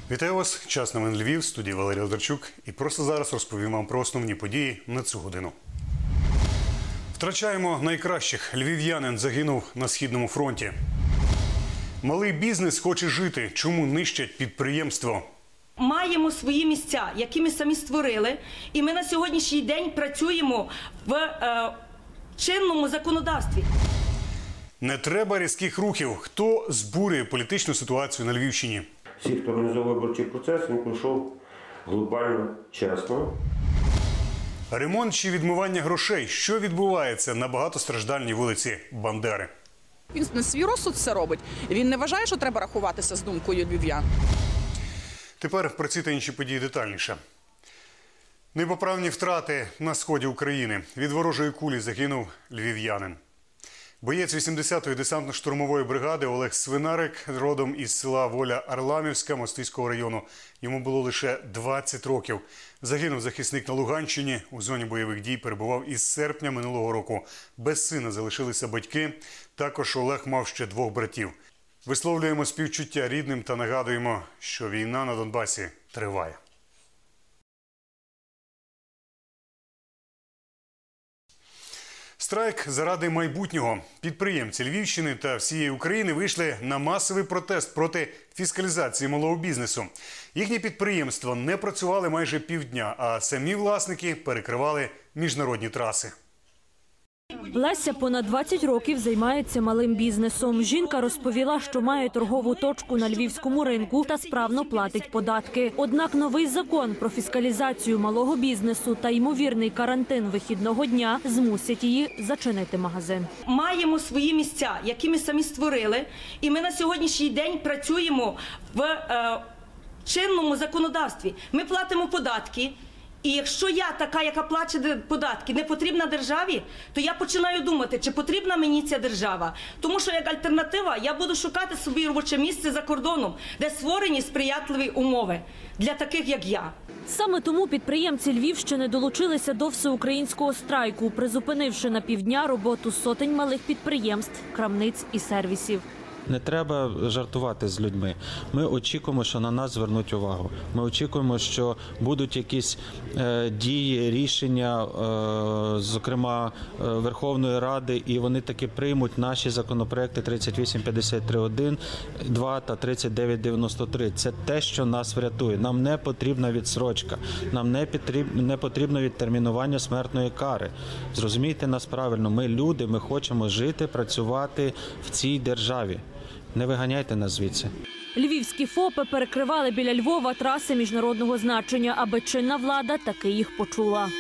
Вітаю вас. Час новин Львів, в студії Валерій Одарчук. І просто зараз розповім вам про основні події на цю годину. Втрачаємо найкращих. Львів'янин загинув на Східному фронті. Малий бізнес хоче жити. Чому нищать підприємство? Маємо свої місця, які ми самі створили. І ми на сьогоднішній день працюємо в чинному законодавстві. Не треба різких рухів. Хто збурює політичну ситуацію на Львівщині? Всі, хто організовував виборчий процес, він пройшов глобально чесно. Ремонт чи відмивання грошей? Що відбувається на багатостраждальній вулиці Бандери? Він на свій розсуд все робить. Він не вважає, що треба рахуватися з думкою львів'ян. Тепер про ці та інші події детальніше. Непоправні втрати на сході України. Від ворожої кулі загинув львів'янин. Боєць 80-ї десантно-штурмової бригади Олег Свинарик, родом із села Воля Арламівська Мостиського району. Йому було лише 20 років. Загинув захисник на Луганщині. У зоні бойових дій перебував із серпня минулого року. Без сина залишилися батьки. Також Олег мав ще 2 братів. Висловлюємо співчуття рідним та нагадуємо, що війна на Донбасі триває. Страйк заради майбутнього. Підприємці Львівщини та всієї України вийшли на масовий протест проти фіскалізації малого бізнесу. Їхні підприємства не працювали майже півдня, а самі власники перекривали міжнародні траси. Леся понад 20 років займається малим бізнесом. Жінка розповіла, що має торгову точку на львівському ринку та справно платить податки. Однак новий закон про фіскалізацію малого бізнесу та ймовірний карантин вихідного дня змусять її зачинити магазин. Маємо свої місця, які ми самі створили. І ми на сьогоднішній день працюємо в чинному законодавстві. Ми платимо податки. І якщо я така, яка платить податки, не потрібна державі, то я починаю думати, чи потрібна мені ця держава. Тому що як альтернатива я буду шукати собі робоче місце за кордоном, де створені сприятливі умови для таких, як я. Саме тому підприємці Львівщини долучилися до всеукраїнського страйку, призупинивши на півдня роботу сотень малих підприємств, крамниць і сервісів. Не треба жартувати з людьми. Ми очікуємо, що на нас звернуть увагу. Ми очікуємо, що будуть якісь дії, рішення, зокрема Верховної Ради, і вони таки приймуть наші законопроекти 3853-1, 2 та 3993. Це те, що нас врятує. Нам не потрібна відсрочка, нам не потрібно відтермінування смертної кари. Зрозумійте нас правильно, ми люди, ми хочемо жити, працювати в цій державі. Не виганяйте нас звідси. Львівські ФОПи перекривали біля Львова траси міжнародного значення, аби чинна влада таки їх почула.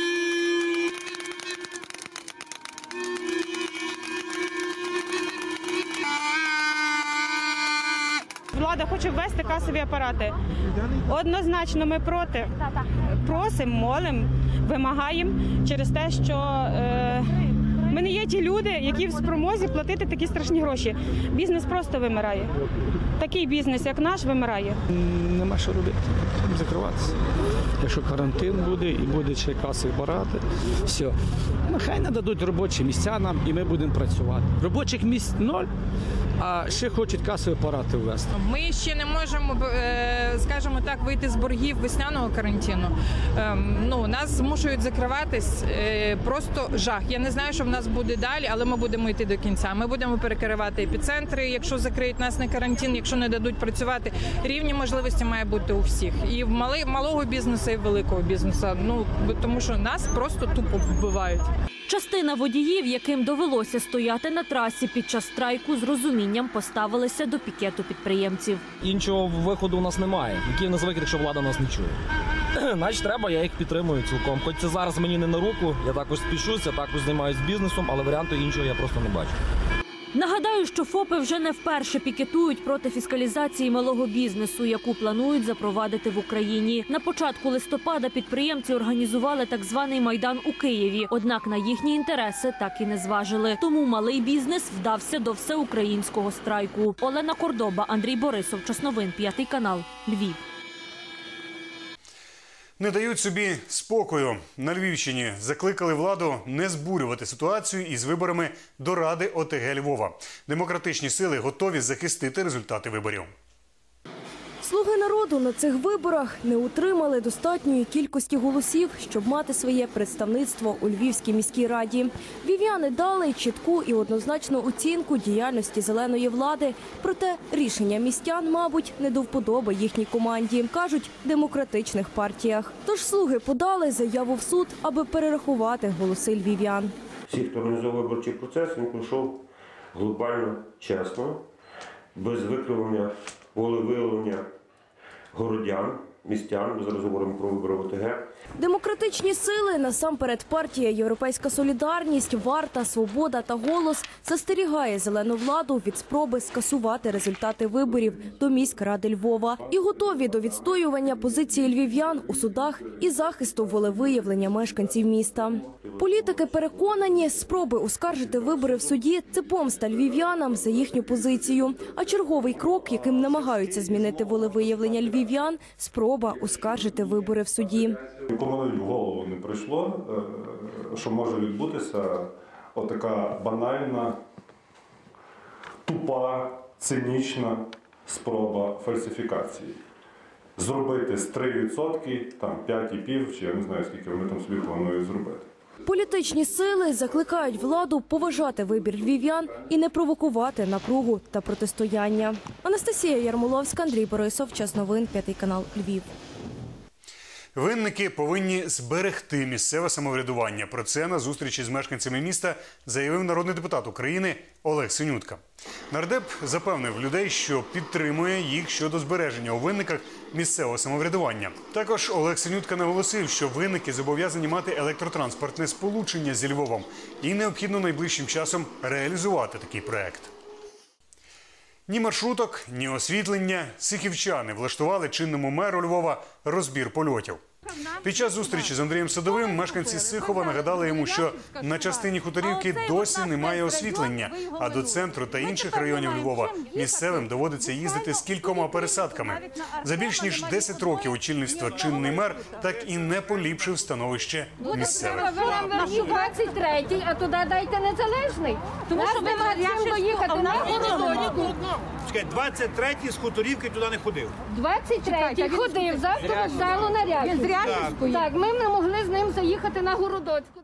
Влада хоче ввести касові апарати. Однозначно ми проти. Просимо, молимо, вимагаємо через те, що ми не є ті люди, які в спромозі платити такі страшні гроші. Бізнес просто вимирає. Такий бізнес, як наш, вимирає. Нема що робити, закриватися. Якщо карантин буде і буде ще касові апарати, все. Хай нададуть робочі місця нам і ми будемо працювати. Робочих місць 0, а ще хочуть касові апарати ввести. Ми ще не можемо, скажімо так, вийти з боргів весняного карантину. Нас змушують закриватись. Просто жах. Я не знаю, що в нас буде далі, але ми будемо йти до кінця. Ми будемо перекривати епіцентри, якщо закриють нас на карантин, якщо не дадуть працювати. Рівні можливості має бути у всіх. І в малого бізнесу, і в великого бізнесу. Тому що нас просто тупо вбивають. Частина водіїв, яким довелося стояти на трасі під час страйку, з розумінням поставилися до пікету підприємців. Іншого виходу у нас немає. Який нас викид, якщо влада нас не чує. Значить, треба, я їх підтримую цілком. Хоч це зараз мені не на руку, я також спішуся, також займаюся бізнесом, але варіанту іншого я просто не бачу. Нагадаю, що ФОПи вже не вперше пікетують проти фіскалізації малого бізнесу, яку планують запровадити в Україні. На початку листопада підприємці організували так званий Майдан у Києві. Однак на їхні інтереси так і не зважили. Тому малий бізнес вдався до всеукраїнського страйку. Олена Кордоба, Андрій Борисов, Час новин, 5 канал, Львів. Не дають собі спокою. На Львівщині закликали владу не збурювати ситуацію із виборами до Ради ОТГ Львова. Демократичні сили готові захистити результати виборів. Слуги народу на цих виборах не утримали достатньої кількості голосів, щоб мати своє представництво у Львівській міській раді. Львів'яни дали чітку і однозначну оцінку діяльності зеленої влади. Проте рішення містян, мабуть, не до вподоби їхній команді, кажуть, демократичних партіях. Тож слуги подали заяву в суд, аби перерахувати голоси львів'ян. Всі, хто організовував виборчий процес, він пройшов глобально чесно, без викривлення волевиявлення городян, містян. Ми зараз говоримо про вибори ОТГ. Демократичні сили, насамперед партія «Європейська солідарність», «Варта», «Свобода» та «Голос» застерігає зелену владу від спроби скасувати результати виборів до міськради Львова і готові до відстоювання позиції львів'ян у судах і захисту волевиявлення мешканців міста. Політики переконані, спроби оскаржити вибори в суді – це помста львів'янам за їхню позицію. А черговий крок, яким намагаються змінити волевиявлення львів'ян – спроба оскаржити вибори в суді. Нікому навіть в голову не прийшло, що може відбутися отака банальна, тупа, цинічна спроба фальсифікації. Зробити з 3%, там 5,5, чи я не знаю, скільки вони там собі планують зробити. Політичні сили закликають владу поважати вибір львів'ян і не провокувати напругу та протистояння. Анастасія Ярмоловська, Андрій Борисов, Час новин, 5 канал, Львів. Винники повинні зберегти місцеве самоврядування. Про це на зустрічі з мешканцями міста заявив народний депутат України Олег Синютка. Нардеп запевнив людей, що підтримує їх щодо збереження у Винниках місцевого самоврядування. Також Олег Синютка наголосив, що Винники зобов'язані мати електротранспортне сполучення зі Львовом і необхідно найближчим часом реалізувати такий проект. Ні маршруток, ні освітлення. Сихівчани влаштували чинному меру Львова розбір польотів. Під час зустрічі з Андрієм Садовим мешканці Сихова нагадали йому, що на частині Хуторівки досі немає освітлення, а до центру та інших районів Львова місцевим доводиться їздити з кількома пересадками. За більш ніж 10 років очільництва чинний мер так і не поліпшив становище місцевих. Наш 23-й, а туди дайте Незалежний. Тому що ви маєте доїхати на Городоцьку. Чекай, 23-й з Хуторівки туди не ходив. 23-й ходив, завтра вдало наряд. Так, ми не могли з ним заїхати на Городоцьку.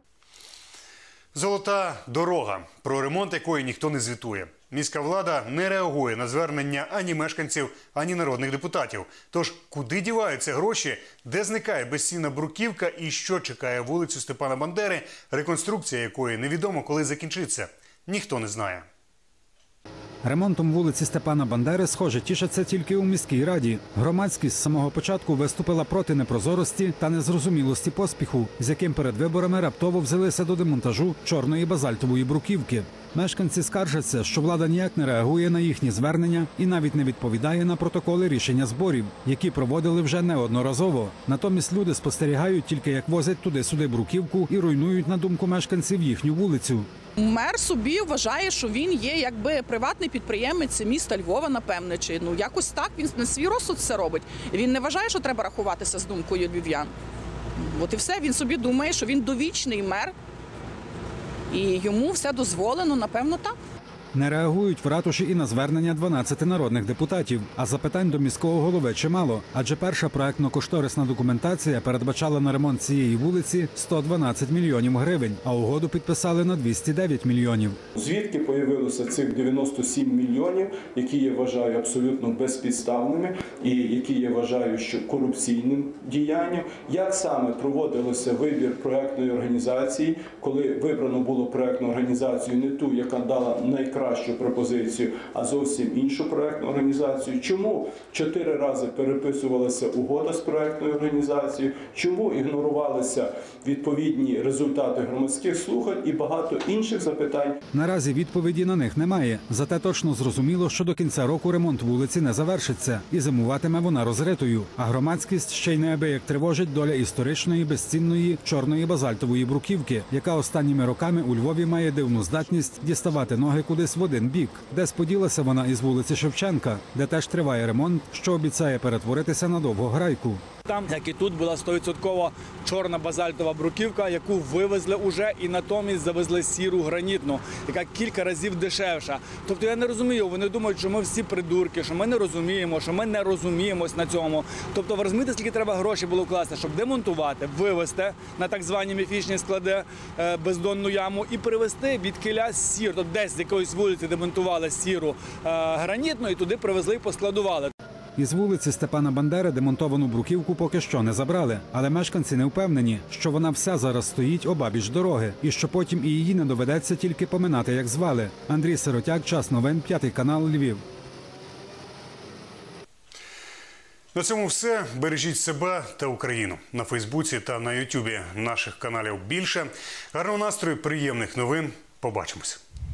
Золота дорога, про ремонт якої ніхто не звітує. Міська влада не реагує на звернення ані мешканців, ані народних депутатів. Тож, куди діваються гроші, де зникає безцінна бруківка і що чекає вулицю Степана Бандери, реконструкція якої невідомо коли закінчиться, ніхто не знає. Ремонтом вулиці Степана Бандери, схоже, тішаться тільки у міській раді. Громадськість з самого початку виступила проти непрозорості та незрозумілості поспіху, з яким перед виборами раптово взялися до демонтажу чорної базальтової бруківки. Мешканці скаржаться, що влада ніяк не реагує на їхні звернення і навіть не відповідає на протоколи рішення зборів, які проводили вже неодноразово. Натомість люди спостерігають тільки, як возять туди-сюди бруківку і руйнують, на думку мешканців, їхню вулицю. Мер собі вважає, що він є якби приватний підприємець міста Львова, напевне, чи якось так, він на свій розсуд все робить. Він не вважає, що треба рахуватися з думкою львів'ян. От і все, він собі думає, що він довічний мер, і йому все дозволено, напевно, так. Не реагують в ратуші і на звернення 12 народних депутатів, а запитань до міського голови чимало. Адже перша проектно-кошторисна документація передбачала на ремонт цієї вулиці 112 мільйонів гривень, а угоду підписали на 209 мільйонів. Звідки появилося цих 97 мільйонів, які я вважаю абсолютно безпідставними і які я вважаю, що корупційним діянням? Як саме проводилося вибір проектної організації, коли вибрано було проектну організацію не ту, яка дала найкращу пропозицію, а зовсім іншу проектну організацію? Чому 4 рази переписувалася угода з проектною організацією? Чому ігнорувалися відповідні результати громадських слухань і багато інших запитань? Наразі відповіді на них немає. Зате точно зрозуміло, що до кінця року ремонт вулиці не завершиться і зимуватиме вона розритою. А громадськість ще й неабияк тривожить доля історичної, безцінної чорної базальтової бруківки, яка останніми роками у Львові має дивну здатність діставати ноги кудись в один бік. Де споділася вона із вулиці Шевченка, де теж триває ремонт, що обіцяє перетворитися на довгограйку. там, як і тут, була 100% чорна базальтова бруківка, яку вивезли уже і натомість завезли сіру гранітну, яка кілька разів дешевша. Тобто я не розумію, вони думають, що ми всі придурки, що ми не розуміємо, що ми не розуміємось на цьому. Тобто ви розумієте, скільки треба грошей було вкласти, щоб демонтувати, вивезти на так звані міфічні склади бездонну яму і привезти від кіля сір, тобто десь з якоїсь вулиці демонтували сіру гранітну і туди привезли і поскладували. Із вулиці Степана Бандери демонтовану бруківку поки що не забрали, але мешканці не впевнені, що вона вся зараз стоїть обабіч дороги і що потім і її не доведеться тільки поминати, як звали. Андрій Сиротяк, Час новин, 5 канал, Львів. На цьому все. Бережіть себе та Україну. На Фейсбуці та на Ютубі наших каналів більше. Гарного настрою, приємних новин. Побачимось.